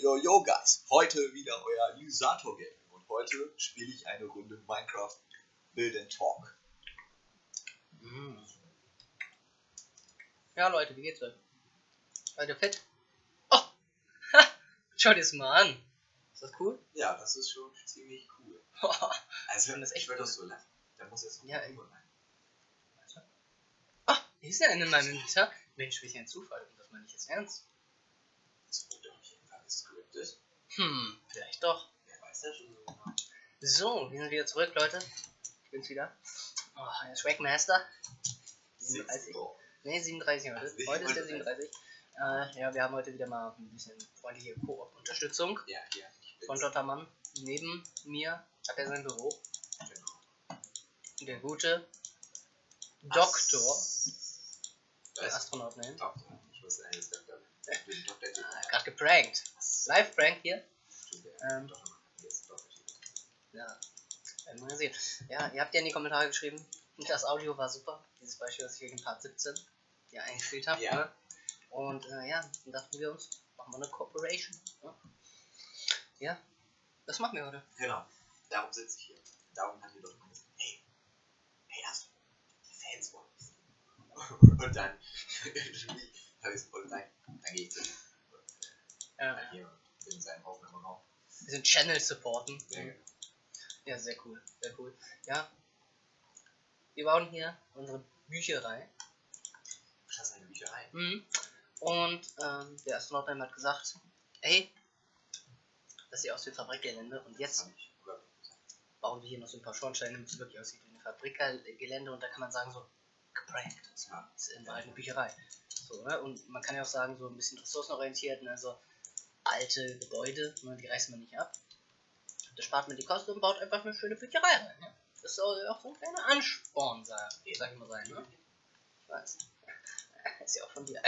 Yo, yo, guys. Heute wieder euer Lysator-Game. Und heute spiele ich eine Runde Minecraft Build and Talk. Ja, Leute, wie geht's euch? Seid ihr fit? Oh! Ha! Schaut es mal an. Ist das cool? Ja, das ist schon ziemlich cool. Also, das echt ich würde das so lassen. Da muss jetzt noch ja, irgendwo rein. Oh, hier ist ja in meinem Inventar. Mensch, welch ein Zufall. Und das meine ich jetzt ernst. Das wird doch auf jeden Fall gescriptet. Vielleicht doch. Wer weiß ja schon so genau. So, wir sind wieder zurück, Leute. Ich bin's wieder. Oh, der Schreckmaster. 37. Ne, 37 heute. Heute ist der 37. Ja, wir haben heute wieder mal ein bisschen freundliche Koop-Unterstützung. Ja, hier. Von Dottermann. Neben mir hat er sein Büro. Genau. Der gute Doktor. Der Astronaut nennen. Doktor. Ich wusste eigentlich, dass Doktor. Gerade geprankt. Live-Prank hier. Ja, werden wir sehen. Ja, ihr habt ja in die Kommentare geschrieben, das Audio war super. Dieses Beispiel, das ich hier in Part 17 ja eingespielt habe. Ja. Ne? Und ja, dann dachten wir uns, machen wir eine Cooperation. Ne? Ja, das machen wir heute. Genau. Darum sitze ich hier. Darum hat ihr doch mal gesagt, hey, das die Fans wollen es. Und dann habe ich es voll rein. Dann gehe ich zu ihm. Hier in seinem Aufnahmeraum. Wir sind Channel supporten. Ja, genau. Ja, sehr cool, sehr cool. Ja, wir bauen hier unsere Bücherei. Das ist eine Bücherei. Und der Astronaut hat gesagt, ey, das sieht aus wie ein Fabrikgelände und jetzt bauen wir hier noch so ein paar Schornsteine, damit es wirklich aussieht wie ein Fabrikgelände und da kann man sagen so, geprankt. Das ist in Wahrheit eine Bücherei. So, ne? Und man kann ja auch sagen, so ein bisschen ressourcenorientiert, ne? So alte Gebäude, ne? Die reißt man nicht ab. Da spart man die Kosten und baut einfach eine schöne Bücherei rein. Ne? Das soll auch so ein kleiner Ansporn sein, sag ich mal sein, ne? Ich weiß. Ist ja auch von dir.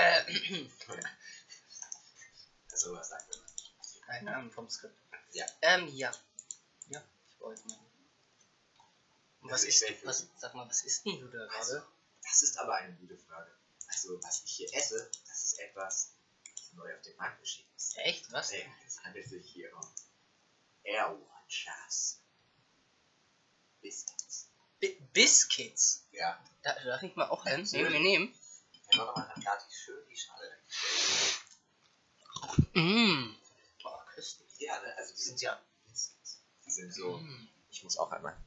Also was sagt man? Keine Ahnung vom Skript. Ja. Ja. Ja, ich wollte mal. Und was sag mal, was isst denn du da gerade? Das ist aber eine gute Frage. Also, was ich hier esse, das ist etwas, das neu auf den Markt erschienen ist. Echt? Was? Es handelt sich hier um Airwatchers. Biscuits. Biscuits? Ja. Darf ich mal auch hin? Natürlich. Nehmen? Ich habe noch mal schön die Schale weggestellt. Oh, köstlich. Ja, ne? Also, die sind ja Biscuits. Die sind so. Ich muss auch einmal.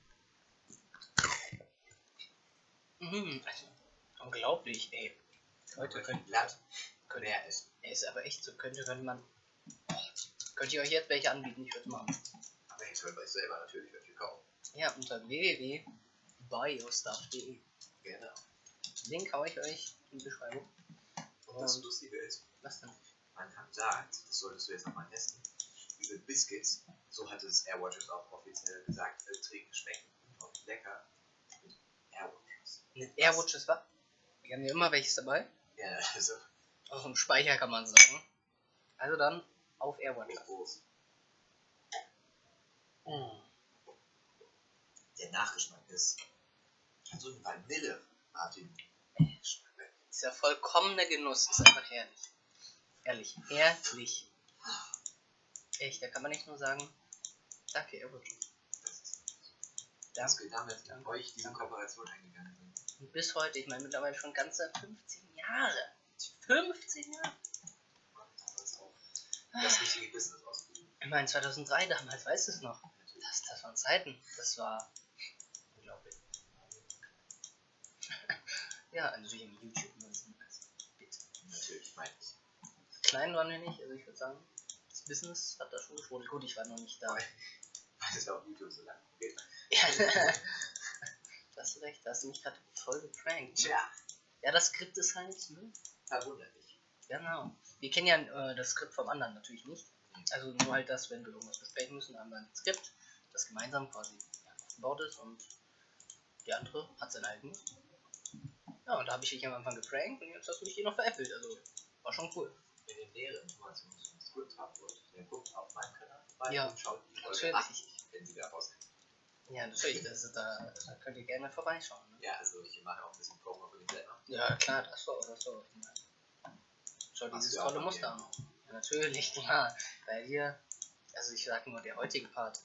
Also, unglaublich, ey. Heute könnte mehr essen. Ey, ist aber echt so, könnte man. Könnt ihr euch jetzt welche anbieten? Ich würde es machen. Aber jetzt hört euch selber natürlich welche kaufen. Ja, unter www.biostuff.de. Genau. Link haue ich euch in die Beschreibung. Und das Lustige ist, was denn? man hat sagt, das solltest du jetzt nochmal testen, diese Biscuits, so hat es Airwatchers auch offiziell gesagt, schmecken unglaublich lecker mit Airwatchers. Mit Airwatchers was? Wir haben ja immer welches dabei. Ja, also. Auch im Speicher kann man sagen. Also dann auf Airwatchers. Der Nachgeschmack ist so eine Vanille, Martin. Ist ja vollkommener Genuss, ist einfach herrlich. Ehrlich, herrlich. Echt, da kann man nicht nur sagen, danke, Airwatchers. Dass wir damit mit euch diese Kooperation eingegangen sind. Und bis heute, ich meine mittlerweile schon ganze 15 Jahre. 15 Jahre? Das richtige Business ausgeübt. Ich meine 2003 damals, weißt du es noch? Das waren Zeiten, das war unglaublich. Ja, natürlich im YouTube müssen. Bitte. Natürlich, meine ich. Klein waren wir nicht, also ich würde sagen, das Business hat da schon geschwunden. Gut, ich war noch nicht da. Weil es auf YouTube so lange geht. Ja, da hast du recht, da hast du mich gerade voll geprankt. Tja. Ja, das Skript ist halt, ne? Verwunderlich. Genau. Wir kennen ja das Skript vom anderen natürlich nicht. Also nur halt das, wenn wir irgendwas besprechen müssen, haben wir ein Skript, das gemeinsam quasi aufgebaut ist und der andere hat sein eigenes. Ja, und da habe ich dich am Anfang geprankt und jetzt hast du mich hier noch veräppelt, also war schon cool. Wenn ihr nähere Informationen zum Skript haben wollt, dann guckt auf meinem Kanal vorbei Ja, und schaut die Folge natürlich. 80, wenn sie da rauskommt. Ja, natürlich, da könnt ihr gerne vorbeischauen. Ne? Ja, also ich mache auch ein bisschen Promo für mich selber. Ja, klar, das war. Schau dieses tolle Muster an. Natürlich, klar. Bei dir, also ich sag nur der heutige Part.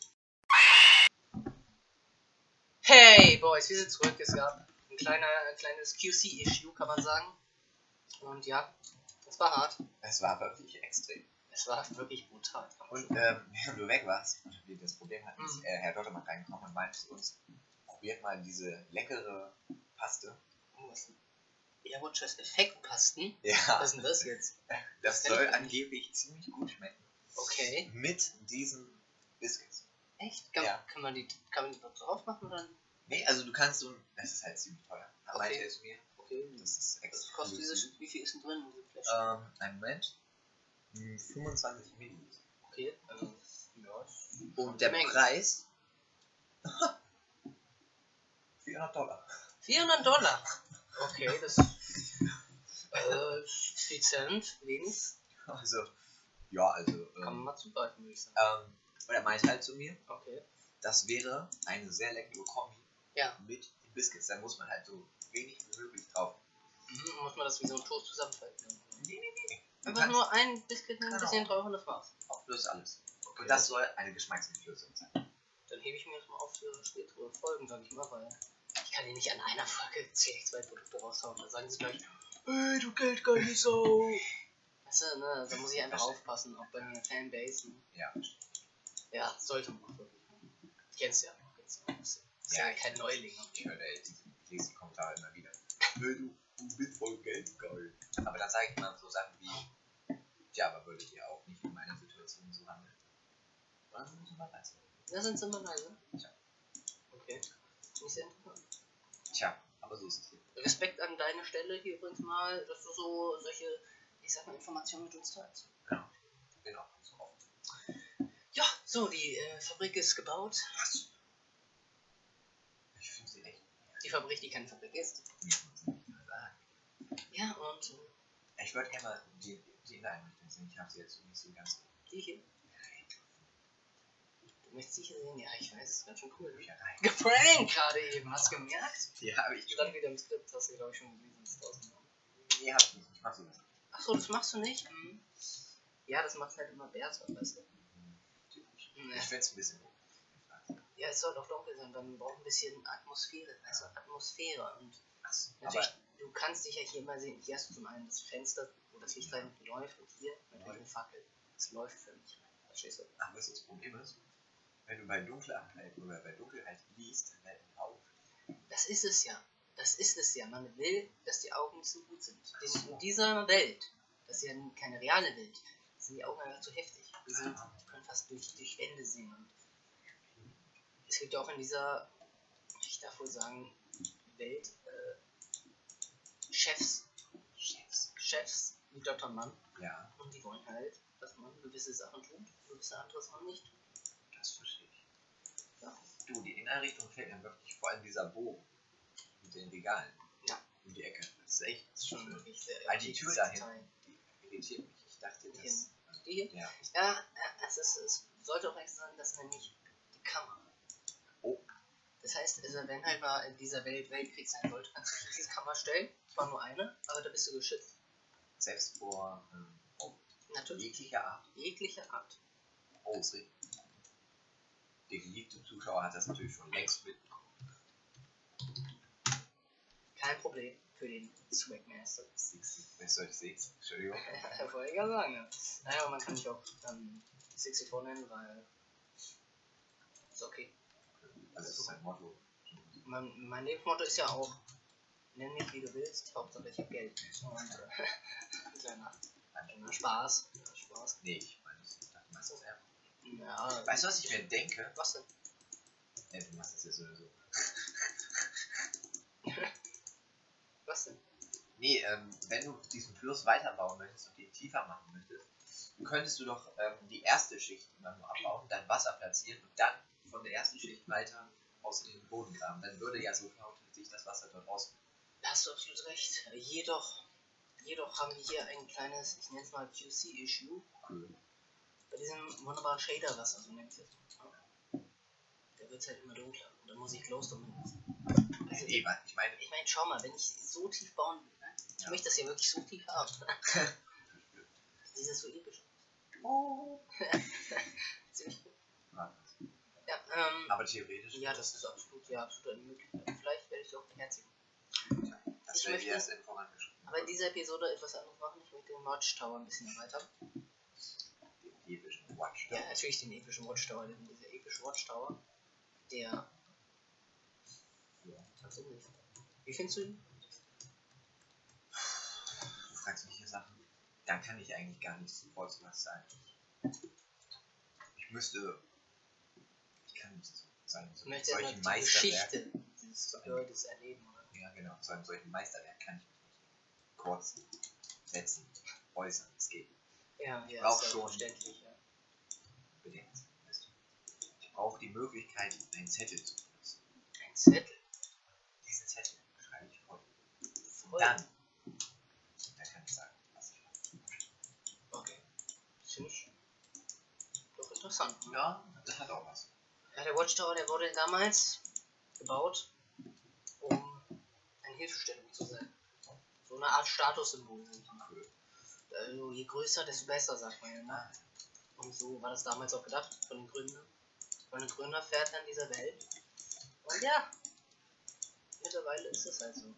Hey Boys, wir sind zurück. Es gab ein kleines QC-Issue, kann man sagen. Und ja, es war hart. Es war wirklich extrem. Es war wirklich brutal. Und während du weg warst und wir das Problem hatten, ist Herr Dottermann reingekommen und meinte zu uns, probiert mal diese leckere Paste. Oh, was denn? Aerochest Effektpasten? Ja. Was ist denn das jetzt? Das soll angeblich ziemlich gut schmecken. Okay. Mit diesen Biscuits. Echt? Ja. Kann man die drauf machen oder? Nee, also du kannst so ein. Das ist halt ziemlich teuer. Okay. Meinte er zu mir. Okay. Das ist Was kostet exklusiv. wie viel ist denn drin in diesem Fläschchen? Einen Moment. 25 Milliliter. Okay, ja. Ist Und der Menge. Preis? $400. $400? Okay, das dezent, wenig. Also, ja, also. Kann man mal zugreifen, würde ich sagen. Und er meinte halt zu mir, Okay. das wäre eine sehr leckere Kombi Ja. mit den Biscuits. Da muss man halt so wenig wie möglich drauf. Muss man das wie so ein Toast zusammenfalten? Nee. Einfach nur ein Biscuit ein Genau. bisschen drauf und das war's. Auflöst alles. Okay. Und das soll eine Geschmacksentflößung sein. Dann hebe ich mir das mal auf für spätere Folgen, sag ich mal, weil ich kann hier nicht an einer Folge CX2 Produkte raushauen. Dann sagen sie gleich, hey, du geldgeile Sau. Weißt du, ne, da muss ich einfach aufpassen, auch bei mir Fanbase. Ja. Ja, sollte man auch wirklich. Ich kenn's ja. Das ist ja kein Neuling. Ich höre ich lese die Kommentare immer wieder. Du bist voll geldgeil. Aber dann sage ich mal so Sachen wie, ja, aber würdet ihr auch nicht in meiner Situation so handeln? Dann sind wir leise. Da sind sie immer leise. Tja. Okay. Nicht sehr interessant. Tja, aber so ist es hier. Respekt an deine Stelle hier übrigens mal, dass du so solche, ich sag mal, Informationen mit uns teilst. Genau, so oft. Ja, so, die Fabrik ist gebaut. Was? Ich finde sie echt. Die Fabrik, die keine Fabrik ist. Ja, und Ich würde gerne mal die Inneneinrichtung sehen. Ich habe sie jetzt nicht so ganz. die hier. Du möchtest die hier sehen? Ja, ich weiß, es ist ganz schön cool. Bücherei. Geprankt gerade eben, hast du gemerkt? Ja, habe ich Stand wieder im Skript, hast du glaube ich schon gelesen. Das ist 1000 Euro. Nee, hab ich nicht. Ich mach sowas. Achso, das machst du nicht? Mhm. Ja, das macht halt immer Bertha, weißt du? Typisch. Nee. Ich finde es ein bisschen. Ja, es soll doch dunkel sein, dann braucht ein bisschen Atmosphäre, also Atmosphäre. Und Achso, natürlich, aber du kannst dich ja hier mal sehen. Hier hast du zum einen das Fenster, wo das Licht rein läuft, und hier natürlich eine Fackel. Es läuft für mich. Verstehst du? ach, weißt du, das Problem ist, wenn du bei Dunkelheit liest, dann werden die Augen. Das ist es ja. Das ist es ja. Man will, dass die Augen nicht so gut sind. In dieser Welt, das ist ja keine reale Welt, sind die Augen einfach zu heftig. Die können fast durch Wände sehen. Und es gibt ja auch in dieser, ich darf wohl sagen, Welt Chefs wie Dr. Mann. Ja, Und die wollen halt, dass man gewisse Sachen tut, gewisse andere Sachen nicht tut. das verstehe ich. Ja. Du, die Inneneinrichtung fällt mir wirklich, vor allem dieser Bogen mit den Regalen. Ja. Um die Ecke. Das ist echt Das ist schon schön. wirklich sehr Die Tür dahin, Detail. die irritiert mich. Ich dachte, Die das. Die hier? Ja. Ja, es sollte auch echt sein, dass nämlich die Kammer. Oh. Das heißt, also wenn halt mal in dieser Welt Weltkrieg sein sollte, kannst du dich in diese Kammer stellen. Zwar nur eine, aber da bist du geschützt. Selbst vor Natürlich. jeglicher Art. Jegliche Art. Oh, es regnet. Der geliebte Zuschauer hat das natürlich schon längst mitbekommen. Kein Problem für den Swagmaster. Was soll ich sehen? Entschuldigung. Wollte ich ja sagen, ja. Naja, man kann mich auch dann 64 nennen, weil ist okay. Also das ist ein Motto. Mein Lebensmotto ist ja auch, nenn mich wie du willst, Hauptsache ich hab Geld. Und kleiner Spaß. Spaß. Nee, ich meine, ich dachte, machst du das ernst? Ja. Weißt du, was ich mir denke? Was denn? Ja, du machst das ja sowieso. Was denn? Nee, wenn du diesen Fluss weiterbauen möchtest und ihn tiefer machen möchtest, könntest du doch die erste Schicht immer nur abbauen, dann Wasser platzieren und dann von der ersten Schicht weiter aus in den Boden graben. Dann würde ja sofort sich das Wasser dort aus. Da hast du absolut recht. Jedoch haben wir hier ein kleines, ich nenne es mal QC-Issue. Cool. Bei diesem wunderbaren Shader-Wasser, so nenne ich es jetzt mal. Da wird es halt immer dunkler. Und dann muss ich Glowstone benutzen. Also, Nee, ich meine, schau mal, wenn ich so tief bauen will, ne? Ich möchte das ja wirklich so tief haben. Sieht das so episch aus. Ziemlich gut. Ja, Ja, aber theoretisch. ja, das ist absolut eine Möglichkeit. Vielleicht werde ich doch beherzigen. Das Ich wäre möchte- erst in vorangeschritten. Aber in dieser Episode etwas anderes machen. Ich möchte den Watchtower ein bisschen erweitern. Den epischen Watch. Ja, natürlich den epischen Watchtower. Denn dieser epische Watchtower, der... Ja. Tatsächlich. Wie findest du ihn? Du fragst mich hier Sachen. Da kann ich eigentlich gar nicht sofort so was sagen. Ich kann nicht so sagen, Du so möchtest solche erstmal die Meisterwerke. Geschichte dieses Gebäudes erleben, oder? Ja, genau. So einem solchen Meisterwerk kann ich mich nicht kurz setzen, äußern. Es geht. Ja, Ich brauch ist ja schon- verständlich, ja. Bedingt. Weißt du. Ich brauche die Möglichkeit, einen Zettel zu benutzen. Ein Zettel. Diesen Zettel schreibe ich voll. Voll. Dann kann ich sagen, was ich mache. Okay. Ziemlich. Doch interessant. Ne? Ja, das hat auch was. Ja, der Watchtower, der wurde damals gebaut, um eine Hilfestellung zu sein. So eine Art Statussymbol. Cool. Also je größer, desto besser, sagt man ja. Ne? Und so war das damals auch gedacht von den Gründern. Von den Gründervätern dieser Welt. Und ja, mittlerweile ist es halt so.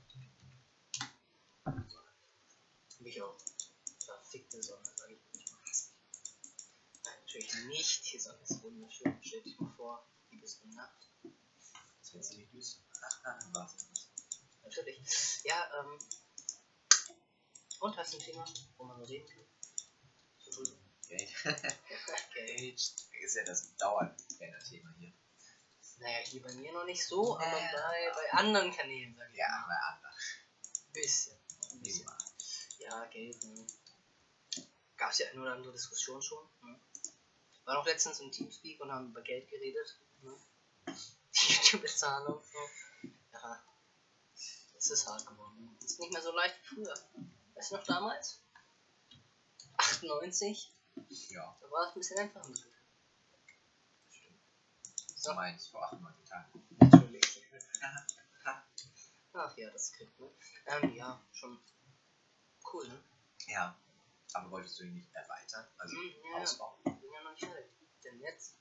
Mich auch. Verfickte Sonne, sag ich nicht mal. Nein, natürlich nicht. Die Sonne ist wunderschön. Stell dich mal vor, die bist du Nacht. Das wird ziemlich düster. Was? Natürlich. Ja, und hast du ein Thema, wo man so reden kann? So drüber. Geld. Geld. Ist ja das Dauerbrenner-Thema hier. Naja, hier bei mir noch nicht so, aber Ja. bei anderen Kanälen, sag ich Ja, mal. bei anderen. Bisschen. Ein bisschen. Ja, Geld, ne? Gab es ja eine oder andere Diskussion schon. Ne? War noch letztens im Teamspeak und haben über Geld geredet. Ne? Die YouTube-Bezahlung. Ne? Ja, es ist hart geworden. Es ist nicht mehr so leicht wie früher. Weißt du noch damals? 98? Ja, Da war es ein bisschen einfacher mit Glück. stimmt. So meins vor 98 Tagen. Natürlich. Ach ja, das Skript, ne? Ja, schon cool, ne? Ja, aber wolltest du ihn nicht erweitern? Also Ja, ausbauen? bin ja noch nicht fertig. Denn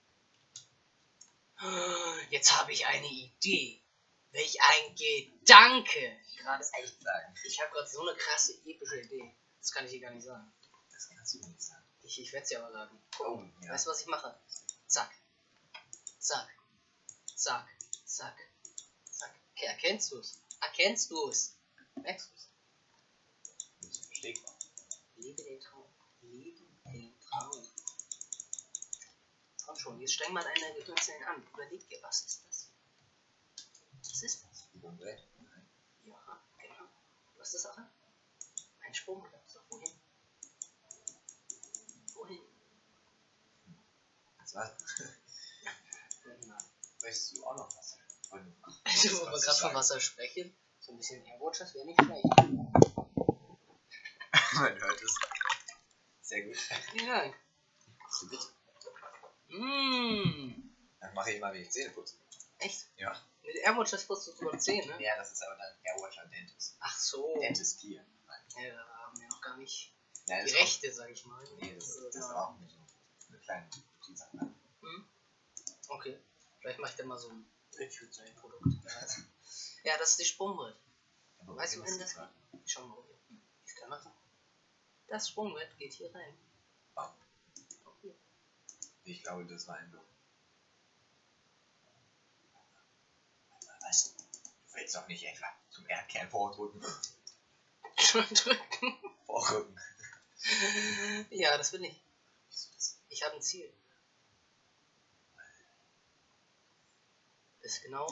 jetzt habe ich eine Idee. Welch ein Gedanke! Gerade echt. Sagen. Ich habe gerade so eine krasse, epische Idee. Das kann ich dir gar nicht sagen. Das kannst du nicht sagen. Ich werde es dir aber sagen. Oh, ja. Weißt du, was ich mache? Zack. Zack. Zack. Zack. Zack. Okay, erkennst du es? Erkennst du es? Merkst du es? Das versteht man. Lebe den Traum. Lebe den Traum. Komm schon, jetzt streng mal deine Gehirnzellen an. Überleg dir, was ist das? Was ist das? Sprungbrett? Nein. Ja, genau. Was ist das, Sache? Ein Sprungbrett. So, wohin? Wohin? Das war's. Nein. Möchtest du auch noch was? Wo wir gerade von Wasser sprechen, so ein bisschen Airwatchers wäre nicht schlecht. Man hört es. Sehr gut. Vielen Dank. So bitte. Dann mache ich mal, wenn ich Zähne putze. Echt? Ja. Mit Airwatchers putzt du sogar 10, ne? Ja, das ist aber dann Airwatcher Dentist. Ach so. Dentist 4. Ja, da haben wir noch gar nicht Ja, die Rechte, sag ich mal. Nee, das ist Ja. auch nur so eine kleine Sache. Okay. Vielleicht mache ich dann mal so ein Review zu dem Produkt. Ja, das ist die Sprungbrett. Weißt du, wohin das geht? Schau mal, okay. Ich kann machen. Das Sprungbrett geht hier rein. Oh. Okay. Ich glaube, das war ein Look. Was? Du willst doch nicht etwa zum Erdkern vordrücken. Drücken. Vorrücken. Ja, das will ich. Ich habe ein Ziel. Ist genau.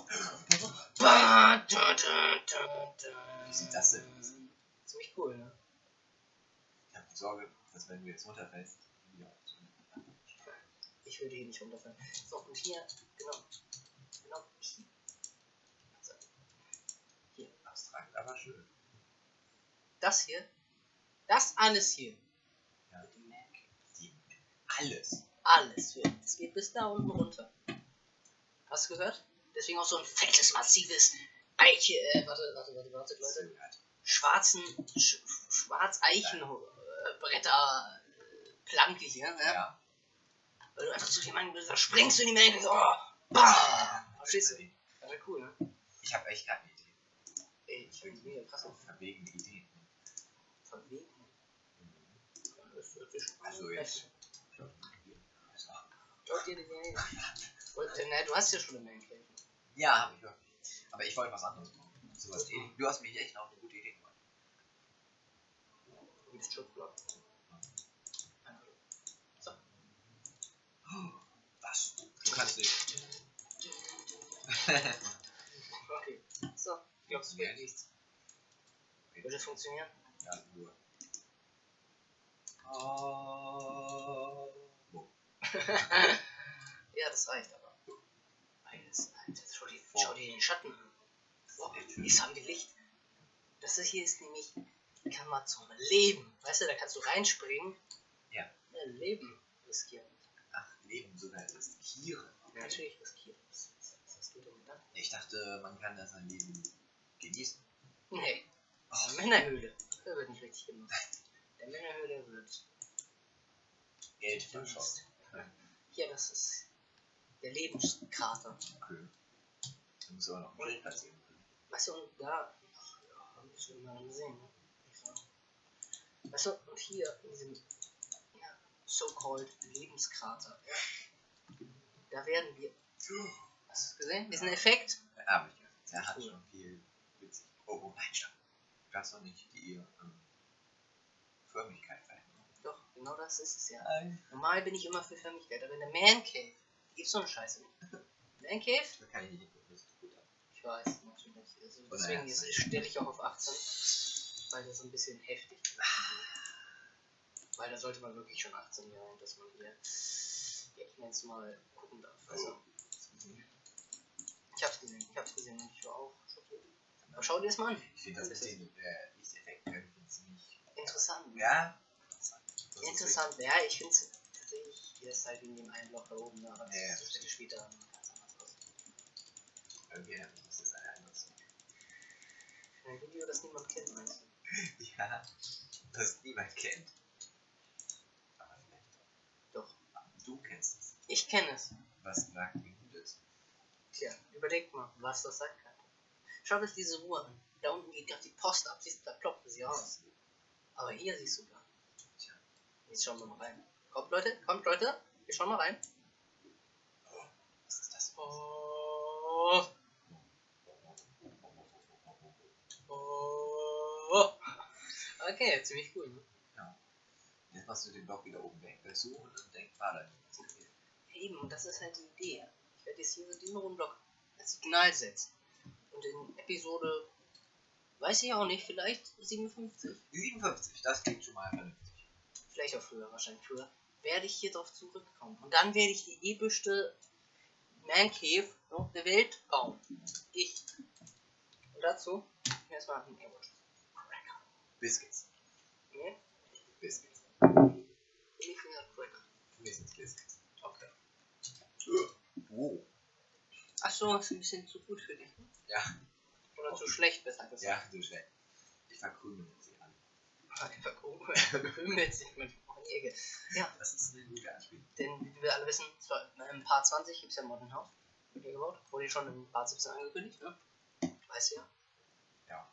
Wie sieht das denn aus? Ziemlich cool, ne? Ich habe die Sorge, dass wenn du jetzt runterfällst, wieder auf so eine Ich würde hier nicht runterfallen. So, und hier, genau. Genau hier. So. Hier. abstrakt, aber schön. Das hier. Das alles hier. Ja. Die Mac. Alles. Alles für. Es geht bis da unten runter. Hast du gehört? Deswegen auch so ein fettes, massives Eiche, warte, Leute. Schwarz-Eichen-Bretter, Planke hier, ne? Ja. Weil du einfach zu jemandem bist, da springst du in die Menge, so, bam! Verstehst du? Das wäre cool, ne? Ich habe echt keine Idee. Ey, ich bin mega krass. Verwegene Ideen. Verwegen. Das hört sich Also jetzt. Schaut dir die Idee. Ne, du hast ja schon eine Menge Cave. Ja, habe ich wirklich. Aber ich wollte was anderes machen. Sowas ähnlich. Du hast mich echt auf eine gute Idee gemacht. Wie das Schutzblock. So. Was? Du kannst nicht. Okay. So. Glaubst du, geht nichts? Würde das funktionieren? Ja, nur. Oh. Ja, das reicht aber. Alter, schau dir den Schatten an. Wow, jetzt haben wir Licht. Das hier ist nämlich die Kammer zum Leben. Weißt du, da kannst du reinspringen. Ja. Leben riskieren. Ach, Leben sogar riskieren. Ja, natürlich riskieren. Was hast du denn gedacht? Ich dachte, man kann das sein Leben genießen. Nee. Oh, Männerhöhle. Der wird nicht richtig gemacht. Der Männerhöhle wird Geld verschossen. Hier, das ist der Lebenskrater. Okay. Da muss aber noch ein Schild platzieren. Weißt du, und da. Ach ja, müssen wir mal sehen. Ne? Weißt du, und hier in diesem so-called Lebenskrater. Ja, da werden wir. Hast du gesehen? Diesen Effekt? Ja, habe ich gehört. Der hat schon viel witzig. Oh, nein, stopp. Du darfst doch nicht die Förmlichkeit verändern. Doch, genau das ist es ja. Nein. Normal bin ich immer für Förmlichkeit, aber in der Man Cave gibt's so eine Scheiße nicht. Man Cave? Da kann ich nicht gucken, das ist gut ab. Ich weiß, natürlich. Also deswegen stelle ich auch auf 18, weil das ein bisschen heftig ist. Weil da sollte man wirklich schon 18 sein, dass man hier, ja, ich nenne es mal, gucken darf. Also, ich hab's gesehen und ich war auch schockiert. Aber schau dir das mal an. Ich finde das mit dem Lichteffekt irgendwie ziemlich interessant. Ja. Interessant, ja, ich finde es tatsächlich, hier ist halt in dem einen Loch da oben, aber das wird später ganz anders aus. Okay, das ist ein anderes. Ein Video, das niemand kennt, meinst du? Ja, das niemand kennt. Aber vielleicht doch. Du kennst es. Ich kenne es. Was sagt, wie gut es ist? Tja, überlegt mal, was das sein kann. Schaut euch diese Uhr an. Da unten geht gerade die Post ab, siehst du, da ploppen sie aus. Aber hier siehst du gar. Tja, jetzt schauen wir mal rein. Kommt Leute, wir schauen mal rein. Was ist das? Oh. Oh. Okay, ziemlich cool, ne? Ja. Jetzt machst du den Block wieder oben weg, suchen und denk, warte. Eben, und das ist halt die Idee. Ich werde jetzt hier so diesen roten Block als Signal setzen. Und in Episode, weiß ich auch nicht, vielleicht 57. 57, das klingt schon mal vernünftig. Vielleicht auch früher, wahrscheinlich früher. Werde ich hier drauf zurückkommen. Und dann werde ich die epischste Man Cave der Welt bauen. Ich. Und dazu erstmal einen Airwatch. Cracker. Biscuits. Nee? Biscuits. Ich finde Cracker. Für mich sind Biscuits. Okay. Oh. Achso, ist ein bisschen zu gut für dich. Ne? Ja. Oder zu schlecht, besser gesagt. Ja, zu schlecht. Ich verkrümel sie alle. Verkrümelt sich mit Jäger. Ja. Das ist eine gute Anspielung. Denn wie wir alle wissen, im Part 20 gibt es ja Modern House. Wird hier gebaut. Wurde schon im Part 17 angekündigt, ne? Weißt du ja? Ja.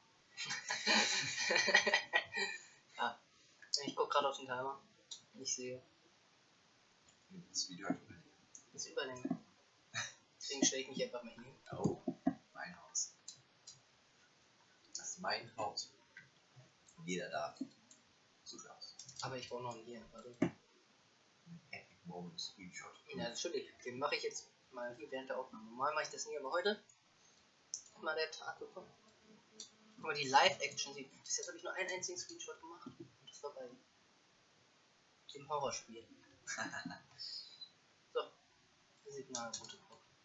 Ja. Ich gucke gerade auf den Timer. Ich sehe. Das Video hat überlegt. Das ist Überlänge. Deswegen stelle ich mich einfach mal hin. Oh, mein Haus. Das ist mein Haus. Jeder darf zuschauen. Aber ich brauche noch einen hier. Warte. Epic Moment Screenshot. Ja, natürlich. Den mache ich jetzt mal hier während der Aufnahme. Normal mache ich das nie, aber heute mal der Tag gekommen. Aber die Live-Action sieht. Bis jetzt habe ich nur einen einzigen Screenshot gemacht. Und das war bei dem Horrorspiel. So. Signalroute.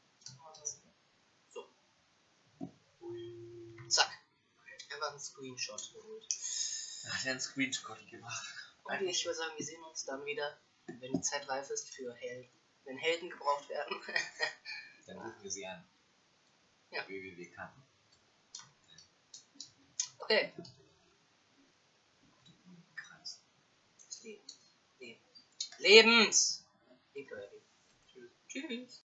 So. Zack. Einfach ein Screenshot geholt. Ach, der hat einen Screenshot gemacht. Und ich würde sagen, wir sehen uns dann wieder, wenn die Zeit reif ist für Helden. Wenn Helden gebraucht werden. Dann rufen wir sie an. Ja. www.kann. Okay. Kreis. Das Leben. Leben. Lebens. Tschüss. Tschüss.